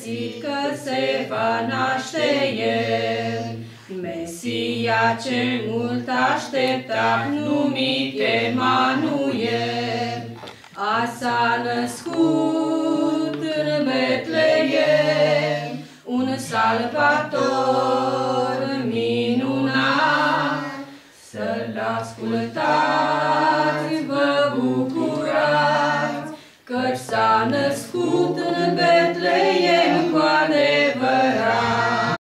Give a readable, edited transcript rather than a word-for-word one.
găsit că se va naște El, Mesia ce mult așteptat, numit Emanuel. S-a născut în Betleem un salvator minunat. Să-L ascultați, vă bucurați, căci s-a născut